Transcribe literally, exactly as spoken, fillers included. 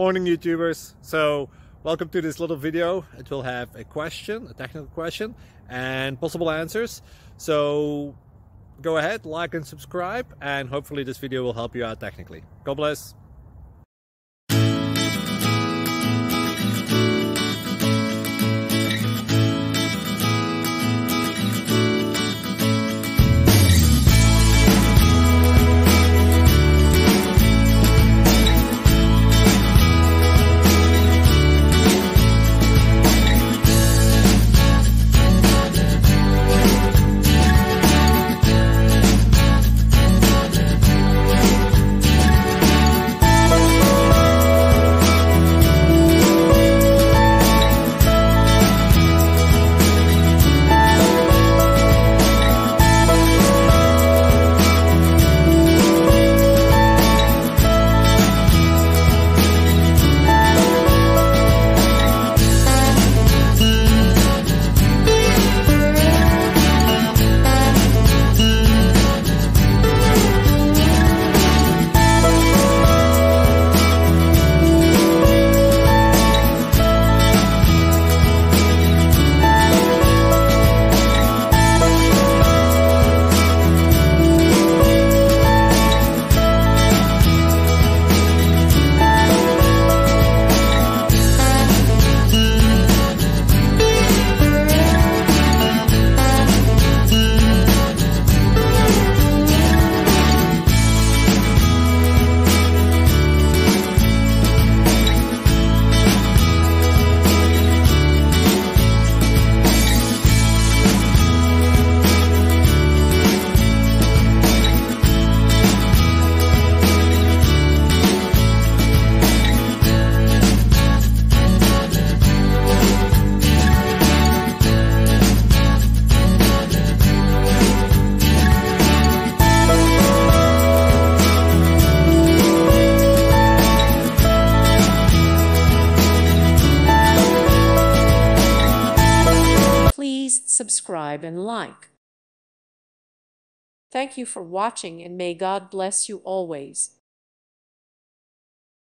Morning YouTubers. So welcome to this little video. It will have a question, a technical question, and possible answers. So go ahead, like and subscribe, and hopefully this video will help you out technically. God bless. Please subscribe and like. Thank you for watching, and may God bless you always.